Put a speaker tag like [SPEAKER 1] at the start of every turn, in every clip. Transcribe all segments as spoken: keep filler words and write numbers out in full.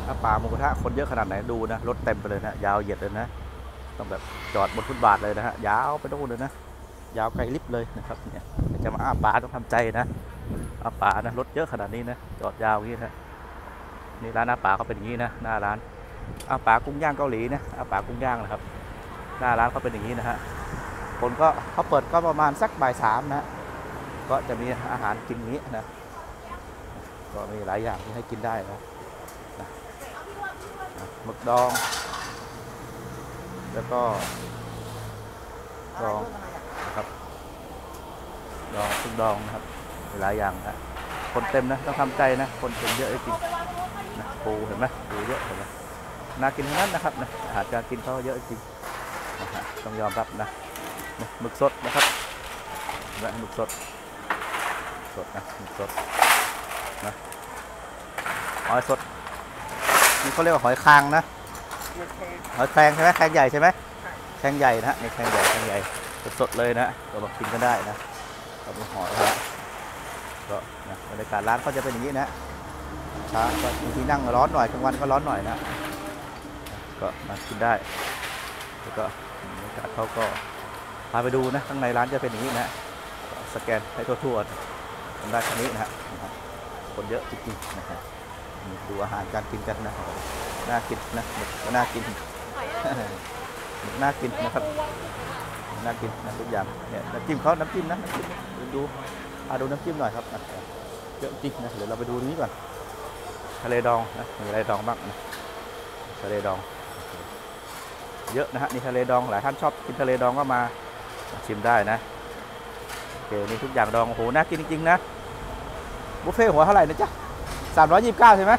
[SPEAKER 1] ถ้าป่าหมูกระทะคนเยอะขนาดไหนดูนะรถเต็มไปเลยนะยาวเหยียดเลยนะต้องแบบจอดบนฟุตบาทเลยนะฮะยาวไปโน่นเลยนะยาวไกลลิบเลยนะครับเนี่ยจะมาอ้าปากต้องทำใจนะอ้าปากนะรถเยอะขนาดนี้นะจอดยาวอย่างนี้นะนี่ร้านอ้าปากเขาเป็นอย่างนี้นะหน้าร้านอ้าปากกุ้งย่างเกาหลีนะอ้าปากกุ้งย่างนะครับหน้าร้านเขาเป็นอย่างนี้นะฮะคนก็เขาเปิดก็ประมาณสักบ่ายสามนะก็จะมีอาหารกินนี้นะก็มีหลายอย่างที่ให้กินได้นะหมึกดองแล้วก็ดองนะครับดองซึ่งดองนะครับมีหลายอย่างนะคนเต็มนะต้องทำใจนะคนเต็มเยอะจริงนะปูเห็นไหมปูเยอะเห็นไหมน่ากินทั้งนั้นนะครับนะอาหารการกินเขาเยอะจริงนะต้องยอมรับนะหมึกสดนะครับนะหมึกสดสดนะหมึกสดนะหอยสดนี่เขาเรียกว่าหอยคางนะหอยแครงใช่ไหมแครงใหญ่ใช่ไหมแครงใหญ่นะนี่แครงใหญ่แครงใหญ่สดเลยนะเรามากินกันได้นะเราเป็นหอยนะก็นะบรรยากาศร้านเขาจะเป็นอย่างนี้นะช้าก็บางทีนั่งร้อนหน่อยกลางวันก็ร้อนหน่อยนะก็มากินได้แล้วก็บรรยากาศเขาก็พาไปดูนะข้างในร้านจะเป็นอย่างนี้นะสแกนให้ทั่วๆทำได้แค่นี้นะฮะคนเยอะจริงๆนะฮะดูอาหารการกินกันนะน่ากินนะน่ากินน่ากินนะครับน่ากินนะทุกอย่างเนี่ยน้ำจิ้มเขาน้ำจิ้มนะน้ำจิ้มดูอาดูน้ำจิ้มหน่อยครับเยอะจริงนะเดี๋ยวเราไปดูนี้ก่อนทะเลดองนะมีอะไรดองบ้างนะทะเลดองเยอะนะฮะนี่ทะเลดองหลายท่านชอบกินทะเลดองก็มาชิมได้นะโอเคนี่ทุกอย่างดองโอ้โหน่ากินจริงๆนะบุฟเฟ่หัวเท่าไหร่นะจ๊ะสามร้อยยี่สิบเก้าใช่ไหม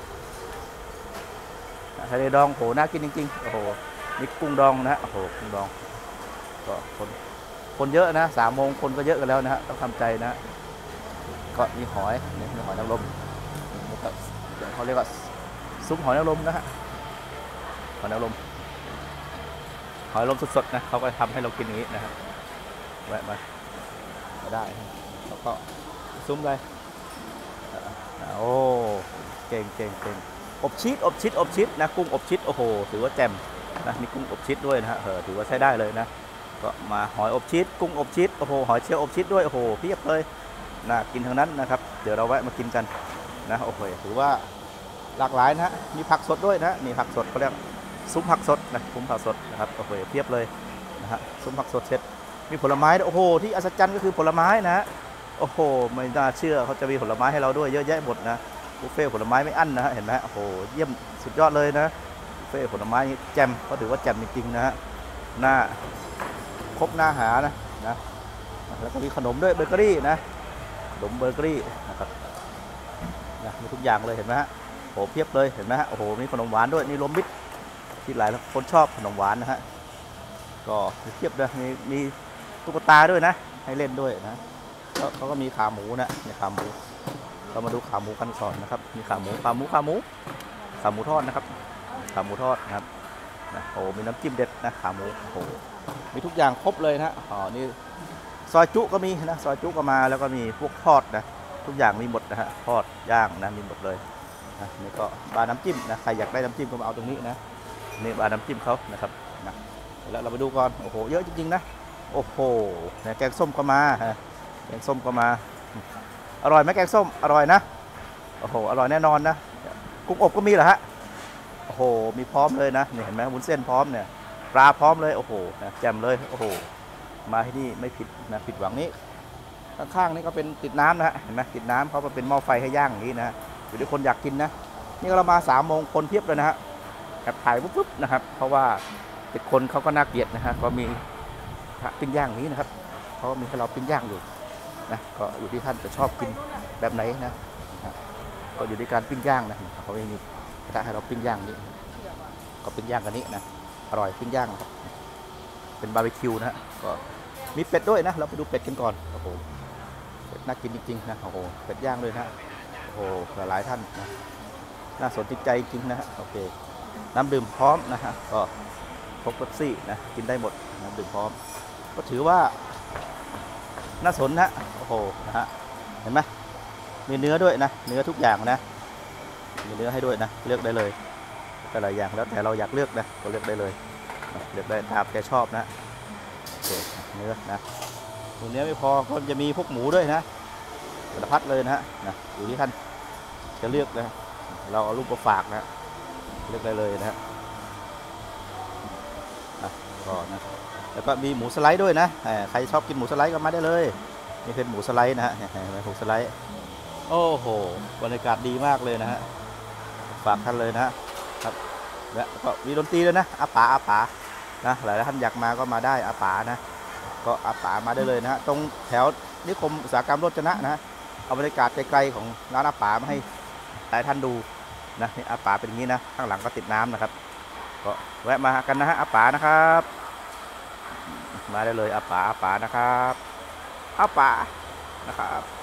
[SPEAKER 1] ทะเลดองโหน่ากินจริงๆโอ้โหนี่กุ้งดองนะโอ้โหกุ้งดองก็คนคนเยอะนะสามโมงคนก็เยอะกันแล้วนะฮะต้องทำใจนะก็มีหอยนี่มีหอยนางรมเขาเรียกว่าซุปหอยนางรมนะฮะหอยนางรมหอยนางรมสดๆนะเขาก็ทำให้เรากินอย่างนี้นะครับแวะมาได้แล้วก็ซุ้มเลยโอ้เก่งเก่งเก่งอบชีสอบชีสอบชีสนะกุ้งอบชีสโอ้โหถือว่าแจ่มนะมีกุ้งอบชีสด้วยนะฮะเออถือว่าใช้ได้เลยนะก็มาหอยอบชีสกุ้งอบชีสโอ้โหหอยเชลล์อบชีสด้วยโอ้โหเพียบเลยนะกินทั้งนั้นนะครับเดี๋ยวเราแวะมากินกันนะโอ้โหถือว่าหลากหลายนะฮะมีผักสดด้วยนะนี่ผักสดเขาเรียกซุ้มผักสดนะซุ้มผักสดนะครับโอ้โหเพียบเลยนะฮะซุ้มผักสดเสร็จมีผลไม้โอ้โหที่อัศจรรย์ก็คือผลไม้นะโอ้โหไม่น่าเชื่อเขาจะมีผลไม้ให้เราด้วยเยอะแยะหมดนะบุฟเฟ่ผลไม้ไม่อั้นนะฮะเห็นไหมโอ้โหเยี่ยมสุดยอดเลยนะบุฟเฟ่ผลไม้แจ่มก็ถือว่าแจ่มจริงๆนะฮะหน้าครบหน้าหานะนะแล้วก็มีขนมด้วยเบเกอรี่นะขนมเบเกอรี่นะครับนะมีทุกอย่างเลยเห็นไหมฮะโอ้โหเพียบเลยเห็นไหมฮะโอ้โหมีขนมหวานด้วยนี่รวมมิตรที่หลายคนชอบขนมหวานนะฮะก็มีเพียบเลยมีมีตุ๊กตาด้วยนะให้เล่นด้วยนะแล้วเขาก็มีขาหมูนะมีขาหมูเรามาดูขาหมูกันก่อนนะครับมีขาหมูขาหมูขาหมูขาหมูทอดนะครับขาหมูทอดนะครับนะโอ้มีน้ำจิ้มเด็ดนะขาหมูโอ้มีทุกอย่างครบเลยนะอ๋อนี่ซอยจุก็มีนะซอยจุก็มาแล้วก็มีพวกทอดนะทุกอย่างมีหมดนะฮะทอดย่างนะมีหมดเลยนะนี่ก็บาร์น้ำจิ้มนะใครอยากได้น้ำจิ้มก็มาเอาตรงนี้นะนี่บาร์น้ำจิ้มเขานะครับนะแล้วเราไปดูก่อนโอ้โหเยอะจริงๆนะโอ้โหแกงส้มก็มาแกงส้มก็มาอร่อยไหมแกงส้มอร่อยนะโอ้โหอร่อยแน่นอนนะกุ้งอบก็มีเหรอฮะโอ้โหมีพร้อมเลยนะนี่เห็นไหมวุ้นเส้นพร้อมเนี่ยปลาพร้อมเลยโอ้โหนะแจ่มเลยโอ้โหมาที่นี่ไม่ผิดนะผิดหวังนี้ข้างๆนี่ก็เป็นติดน้ำนะเห็นไหมติดน้ำเขาเป็นหม้อไฟให้ย่างอย่างนี้นะอยู่ที่คนอยากกินนะนี่เรามาสามโมงคนเพียบเลยนะฮะแอบถ่ายปุ๊บๆนะครับเพราะว่าติดคนเขาก็น่าเกลียดนะฮะก็มีปิ้งย่างนี้นะครับเขามีให้เราปิ้งย่างอยู่นะก็อยู่ที่ท่านจะชอบกินแบบไหนนะก็อยู่ที่การปิ้งย่างนะเขาไม่มีกระทะให้เราปิ้งย่างนี้ก็ปิ้งย่างกันนี้นะอร่อยปิ้งย่างครับเป็นบาร์บีคิวนะฮะก็มีเป็ดด้วยนะเราไปดูเป็ดกันก่อนโอ้โหเป็ดน่ากินจริงๆนะโอ้โหเป็ดย่างเลยนะโอ้โหหลายท่านนะน่าสนใจจริงนะฮะโอเคน้ำดื่มพร้อมนะฮะก็พกเป๊ปซี่นะกินได้หมดน้ำดื่มพร้อมก็ถือว่าน่าสนนะโอ้โหนะฮะเห็นไหมมีเนื้อด้วยนะเนื้อทุกอย่างนะมีเนื้อให้ด้วยนะเลือกได้เลยแต่หลายอย่างแล้วแต่เราอยากเลือกนะก็เลือกได้เลยเลือกได้ตามแกชอบนะโอเคเนื้อนะตัวเนื้อไม่พอก็จะมีพวกหมูด้วยนะสารพัดเลยนะฮะนะอยู่ที่ท่านจะเลือกนะเราเอารูปมาฝากนะเลือกได้เลยนะฮะก็นะแล้วก็มีหมูสไลด์ด้วยนะใครชอบกินหมูสไลด์ก็มาได้เลยนี่เป็นหมูสไลด์นะฮะหมูสไลด์โอ้โหบรรยากาศดีมากเลยนะฮะฝากท่านเลยนะครับแล้วก็มีดนตรีด้วยนะอาป๋าอาป๋านะหลายท่านอยากมาก็มาได้อาป๋านะก็อาป๋ามาได้เลยนะฮะตรงแถวนิคมอุตสาหกรรมโรจนะนะเอาบรรยากาศไกลๆของร้านอาป๋ามาให้หลายท่านดูนะนี่อาป๋าเป็นอย่างนี้นะข้างหลังก็ติดน้ำนะครับก็แวะมากันนะฮะอาป๋านะครับมาได้เลยอาป๋าอาป๋านะครับอาป๋านะครับ